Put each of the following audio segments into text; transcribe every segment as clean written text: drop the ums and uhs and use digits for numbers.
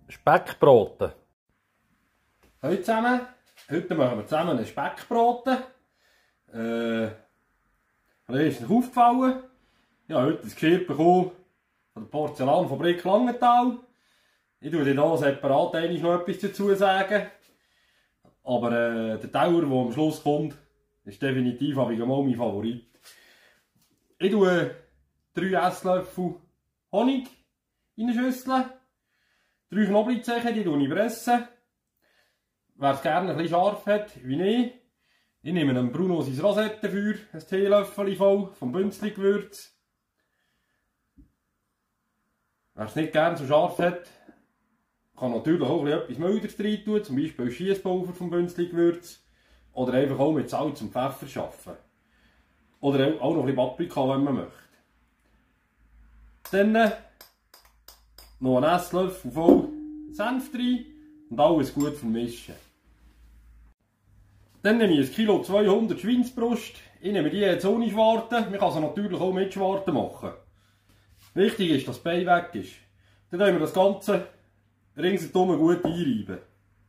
Speckbraten. Hallo zusammen, heute machen wir zusammen einen Speckbraten. Ist euch aufgefallen? Ich habe heute ein Geschirr bekommen von der Porzellanfabrik Langenthal. Ich tue dir hier separat noch etwas dazu sagen. Aber der Teller, der am Schluss kommt, ist definitiv mal mein Favorit. Ich tue 3 Esslöffel Honig in eine Schüssel. 3 Knoblauchzehen, die pressen. Wer es gerne ein bisschen scharf hat, wie ich nehme einen Bruno sein Rosettenfeuer, ein Teelöffel voll vom Bünzli-Gewürz. Wer es nicht gerne so scharf hat, kann natürlich auch etwas Milderes rein tun, zum Beispiel Schiesspulver vom Bünzli-Gewürz. Oder einfach auch mit Salz und Pfeffer arbeiten. Oder auch noch ein bisschen Paprika, wenn man möchte. Dann noch einen Esslöffel voll Senf rein und alles gut vermischen. Dann nehme ich 1 Kilo 200 Schweinsbrust. Ich nehme die jetzt ohne Schwarte. Man kann sie natürlich auch mit Schwarte machen. Wichtig ist, dass das Bein weg ist. Dann können wir das Ganze ringsherum gut einreiben.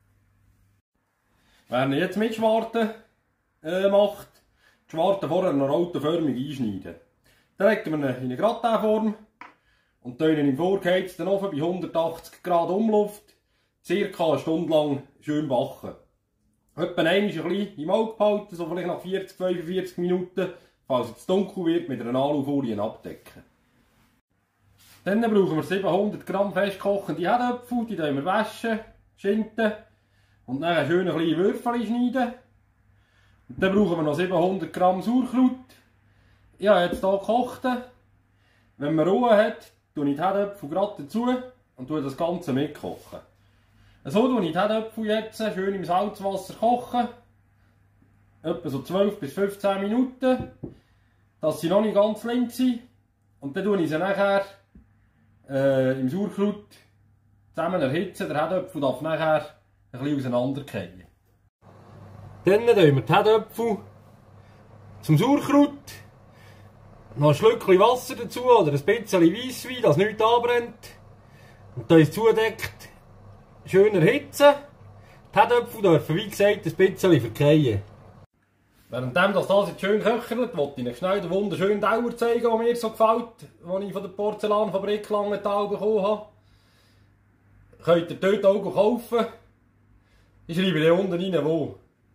Wer jetzt mit Schwarte macht, die Schwarte vorher noch rautenförmig einschneiden. Dann legen wir ihn in eine Gratinform und tun ihn im vorgeheizten Ofen bei 180 Grad Umluft ca. eine Stunde lang schön backen. Etwa einmal ein bisschen im Auge behalten, so vielleicht nach 40-45 Minuten, falls es zu dunkel wird, mit einer Alufolie abdecken. Dann brauchen wir 700 Gramm festkochende Herdöpfel, die wir waschen, schinden und dann schön ein bisschen Würfel schneiden. Und dann brauchen wir noch 700 Gramm Sauerkraut. Ich habe jetzt hier gekocht. Wenn man Ruhe hat, tue ich die Herdöpfel gerade dazu und tue das Ganze mitkochen. So tue ich die Herdöpfel jetzt schön im Salzwasser kochen. Etwa so 12 bis 15 Minuten, dass sie noch nicht ganz lind sind. Und dann tue ich sie nachher im Sauerkraut zusammen erhitzen. Der Herdöpfel darf nachher ein bisschen auseinanderfallen. Dann tun wir die Herdöpfel zum Sauerkraut. Noch ein Schlückchen Wasser dazu oder ein bisschen Weisswein, dass nichts anbrennt. Und da ist zudeckt, schön erhitzen. Die Herdöpfel dürfen, wie gesagt, ein bisschen verkehren. Währenddem das jetzt schön köchelt, wollte ich euch schnell den wunderschönen Teller zeigen, der mir so gefällt, den ich von der Porzellanfabrik Langenthal bekommen habe. Könnt ihr dort auch kaufen. Ich schreibe hier unten rein, wo.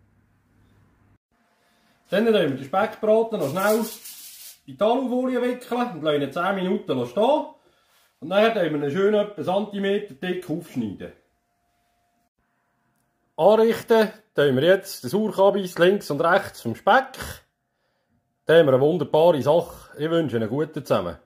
Dann lassen wir den Speckbraten noch schnell in die Alufolie wickeln und lassen ihn 10 Minuten stehen. Und dann schneiden wir ihn schön etwa Zentimeter dick aufschneiden. Anrichten tun wir jetzt den Sauerkabis links und rechts vom Speck. Dann haben wir eine wunderbare Sache. Ich wünsche Ihnen einen guten zusammen.